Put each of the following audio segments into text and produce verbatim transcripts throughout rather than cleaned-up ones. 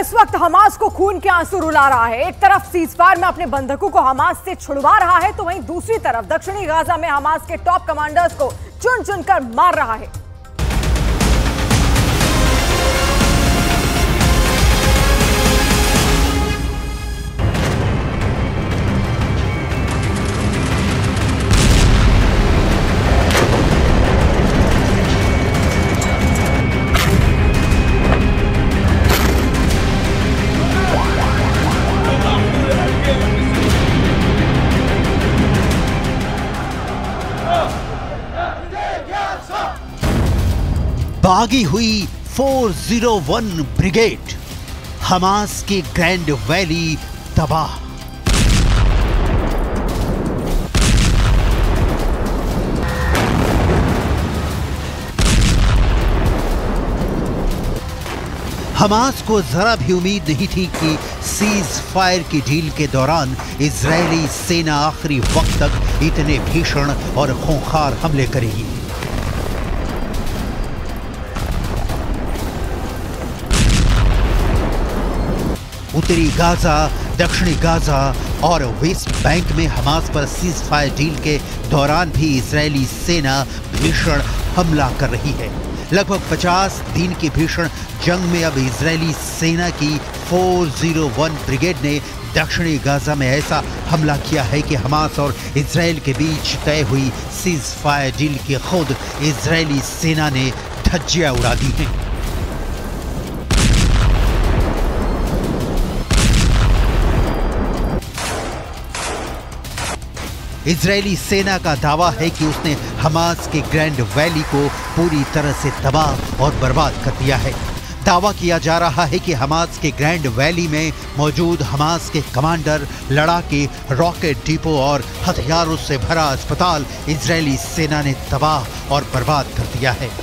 इस वक्त हमास को खून के आंसू रुला रहा है। एक तरफ सीजफायर में अपने बंधकों को हमास से छुड़वा रहा है, तो वहीं दूसरी तरफ दक्षिणी गाजा में हमास के टॉप कमांडर्स को चुन चुनकर मार रहा है। भागी हुई चार सौ एक ब्रिगेड, हमास की ग्रैंड वैली तबाह। हमास को जरा भी उम्मीद नहीं थी कि सीज फायर की डील के दौरान इजरायली सेना आखिरी वक्त तक इतने भीषण और खूंखार हमले करेगी। उत्तरी गाजा, दक्षिणी गाजा और वेस्ट बैंक में हमास पर सीज फायर डील के दौरान भी इजरायली सेना भीषण हमला कर रही है। लगभग पचास दिन की भीषण जंग में अब इजरायली सेना की चार सौ एक ब्रिगेड ने दक्षिणी गाजा में ऐसा हमला किया है कि हमास और इजरायल के बीच तय हुई सीज फायर डील की खुद इजरायली सेना ने धज्जियां उड़ा दी हैं। इजरायली सेना का दावा है कि उसने हमास के ग्रैंड वैली को पूरी तरह से तबाह और बर्बाद कर दिया है। दावा किया जा रहा है कि हमास के ग्रैंड वैली में मौजूद हमास के कमांडर, लड़ाके, रॉकेट डिपो और हथियारों से भरा अस्पताल इजरायली सेना ने तबाह और बर्बाद कर दिया है।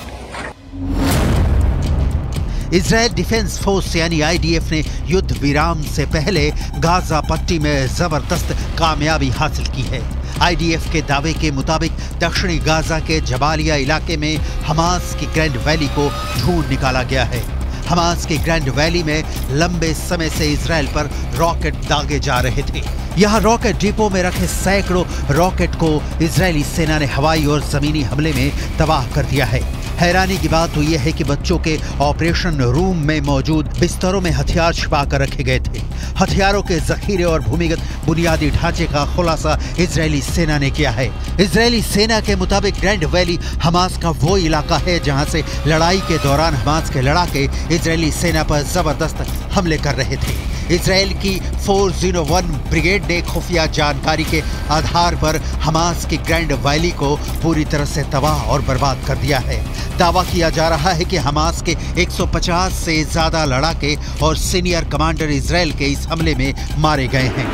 इजरायल डिफेंस फोर्स यानी आई डी एफ ने युद्ध विराम से पहले गाजा पट्टी में जबरदस्त कामयाबी हासिल की है। आई डी एफ के दावे के मुताबिक दक्षिणी गाजा के जबालिया इलाके में हमास की ग्रैंड वैली को ढूंढ निकाला गया है। हमास की ग्रैंड वैली में लंबे समय से इजरायल पर रॉकेट दागे जा रहे थे। यहाँ रॉकेट डिपो में रखे सैकड़ों रॉकेट को इजरायली सेना ने हवाई और जमीनी हमले में तबाह कर दिया है। हैरानी की बात तो यह है कि बच्चों के ऑपरेशन रूम में मौजूद बिस्तरों में हथियार छिपा कर रखे गए थे। हथियारों के जखीरे और भूमिगत बुनियादी ढांचे का खुलासा इजरायली सेना ने किया है। इजरायली सेना के मुताबिक ग्रैंड वैली हमास का वो इलाका है जहां से लड़ाई के दौरान हमास के लड़ाके इजरायली सेना पर जबरदस्त हमले कर रहे थे। इजरायल की चार सौ एक ब्रिगेड ने खुफिया जानकारी के आधार पर हमास की ग्रैंड वैली को पूरी तरह से तबाह और बर्बाद कर दिया है। दावा किया जा रहा है कि हमास के एक सौ पचास से ज्यादा लड़ाके और सीनियर कमांडर इजरायल के इस हमले में मारे गए हैं।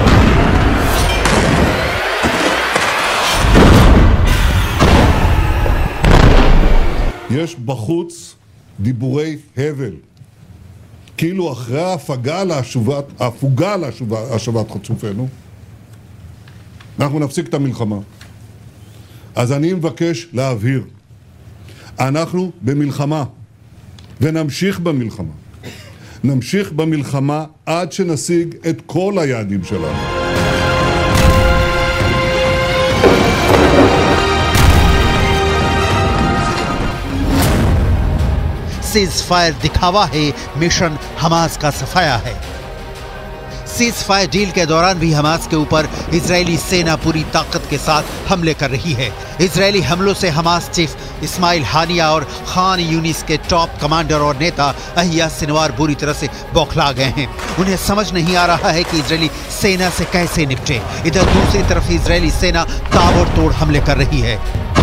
יש בחוץ דיבורי הבל, כאילו אחרי ההפגה להשבת, ההפוגה להשבת חטופינו, אנחנו נפסיק את המלחמה. אז אני מבקש להבהיר, אנחנו במלחמה, ונמשיך במלחמה. נמשיך במלחמה עד שנשיג את כל היעדים שלנו. सीज फायर दिखावा है, मिशन हमास का सफाया है। सीज फायर डील के दौरान भी हमास के ऊपर इजरायली सेना पूरी ताकत के साथ हमले कर रही है। इजरायली हमलों से हमास चीफ इस्माइल हानिया और खान यूनिस के टॉप कमांडर और नेता अहिया सिनवार बुरी तरह से बौखला गए हैं। उन्हें समझ नहीं आ रहा है कि इजरायली सेना से कैसे निपटे। इधर दूसरी तरफ इजरायली सेना ताबड़तोड़ हमले कर रही है।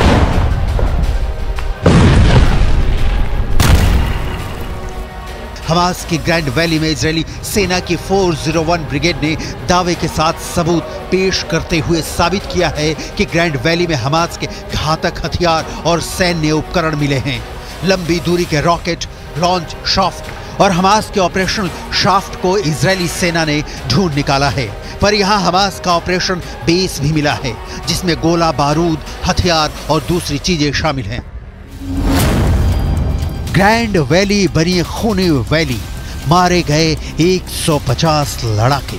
हमास की ग्रैंड वैली में इजरायली सेना की चार सौ एक ब्रिगेड ने दावे के साथ सबूत पेश करते हुए साबित किया है कि ग्रैंड वैली में हमास के घातक हथियार और सैन्य उपकरण मिले हैं। लंबी दूरी के रॉकेट, लॉन्च शाफ्ट और हमास के ऑपरेशनल शाफ्ट को इजरायली सेना ने ढूंढ निकाला है। पर यहाँ हमास का ऑपरेशन बेस भी मिला है, जिसमें गोला बारूद, हथियार और दूसरी चीजें शामिल हैं। ग्रैंड वैली बनी खूनी वैली। मारे गए एक सौ पचास लड़ाके।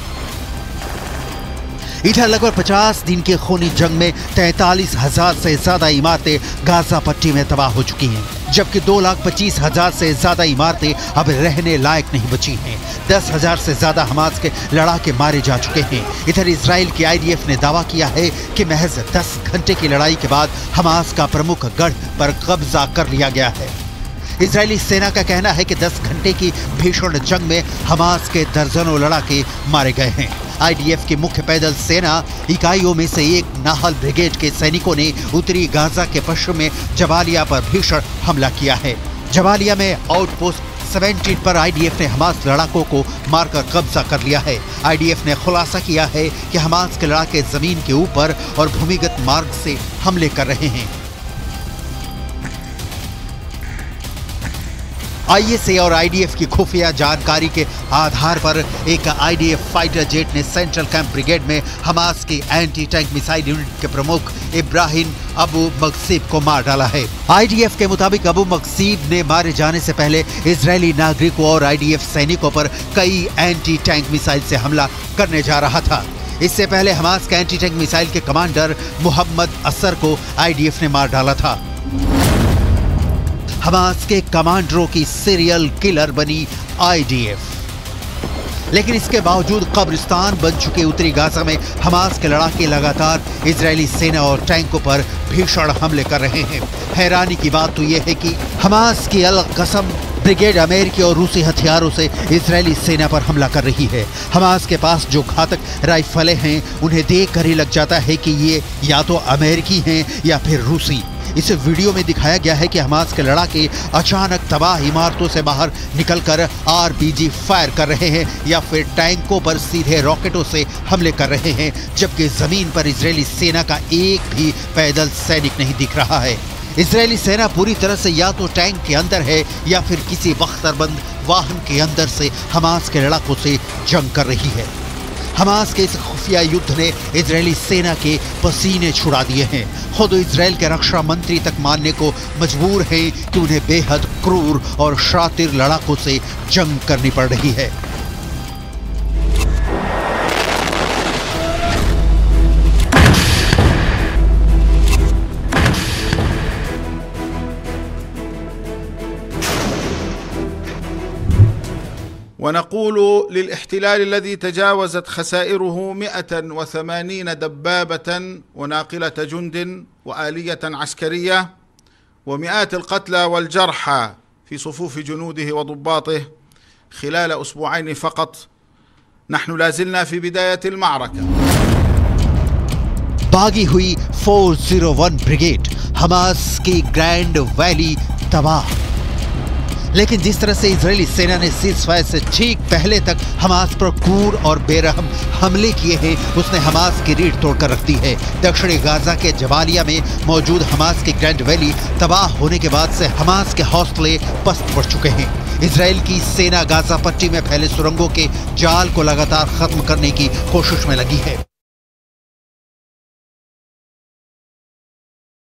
इधर लगभग पचास दिन की खूनी जंग में तैंतालीस हजार से ज्यादा इमारतें गाजा पट्टी में तबाह हो चुकी हैं, जबकि दो लाख पच्चीस हजार से ज्यादा इमारतें अब रहने लायक नहीं बची हैं। दस हजार से ज्यादा हमास के लड़ाके मारे जा चुके हैं। इधर इजराइल की आईडीएफ ने दावा किया है कि महज दस घंटे की लड़ाई के बाद हमास का प्रमुख गढ़ पर कब्जा कर लिया गया है। इजरायली सेना का कहना है कि दस घंटे की भीषण जंग में हमास के दर्जनों लड़ाके मारे गए हैं। आईडीएफ की मुख्य पैदल सेना इकाइयों में से एक नाहल ब्रिगेड के सैनिकों ने उत्तरी गाजा के पश्चिम में जबालिया पर भीषण हमला किया है। जबालिया में आउटपोस्ट सत्रह पर आईडीएफ ने हमास लड़ाकों को मारकर कब्जा कर लिया है। आईडीएफ ने खुलासा किया है कि हमास के लड़ाके जमीन के ऊपर और भूमिगत मार्ग से हमले कर रहे हैं। आईएसए और आईडीएफ की खुफिया जानकारी के आधार पर एक आईडीएफ फाइटर जेट ने सेंट्रल कैंप ब्रिगेड में हमास की एंटी टैंक मिसाइल यूनिट के प्रमुख इब्राहिम अबू मकसीब को मार डाला है। आईडीएफ के मुताबिक अबू मकसीब ने मारे जाने से पहले इजरायली नागरिकों और आईडीएफ सैनिकों पर कई एंटी टैंक मिसाइल से हमला करने जा रहा था। इससे पहले हमास के एंटी टैंक मिसाइल के कमांडर मोहम्मद असर को आईडीएफ ने मार डाला था। हमास के कमांडरों की सीरियल किलर बनी आईडीएफ। लेकिन इसके बावजूद कब्रिस्तान बन चुके उत्तरी गाजा में हमास के लड़ाके लगातार इजरायली सेना और टैंकों पर भीषण हमले कर रहे हैं। हैरानी की बात तो यह है कि हमास की अल कसम ब्रिगेड अमेरिकी और रूसी हथियारों से इजरायली सेना पर हमला कर रही है। हमास के पास जो घातक राइफलें हैं उन्हें देखकर ही लग जाता है कि ये या तो अमेरिकी हैं या फिर रूसी। इस वीडियो में दिखाया गया है कि हमास के लड़ाके अचानक तबाह इमारतों से बाहर निकलकर आरपीजी फायर कर रहे हैं या फिर टैंकों पर सीधे रॉकेटों से हमले कर रहे हैं, जबकि जमीन पर इजरायली सेना का एक भी पैदल सैनिक नहीं दिख रहा है। इजरायली सेना पूरी तरह से या तो टैंक के अंदर है या फिर किसी बख्तरबंद वाहन के अंदर से हमास के लड़ाकों से जंग कर रही है। हमास के इस खुफिया युद्ध ने इजरायली सेना के पसीने छुड़ा दिए हैं। खुद इजराइल के रक्षा मंत्री तक मानने को मजबूर हैं कि उन्हें बेहद क्रूर और शातिर लड़ाकों से जंग करनी पड़ रही है। ونقول للاحتلال الذي تجاوزت خسائره مئة وثمانين دبابة وناقلة جند وآلية عسكرية ومئات القتلى والجرحى في صفوف جنوده وضباطه خلال أسبوعين فقط، نحن لازلنا في بداية المعركة. भागी हुई चार सौ एक ब्रिगेड हमास की ग्रैंड वैली तबाह। लेकिन जिस तरह से इजरायली सेना ने सीज़फायर से ठीक पहले तक हमास पर क्रूर और बेरहम हमले किए हैं, उसने हमास की रीढ़ तोड़कर रख दी है। दक्षिणी गाजा के जबालिया में मौजूद हमास की ग्रैंड वैली तबाह होने के बाद से हमास के हौसले पस्त पड़ चुके हैं। इजराइल की सेना गाजा पट्टी में फैले सुरंगों के जाल को लगातार खत्म करने की कोशिश में लगी है।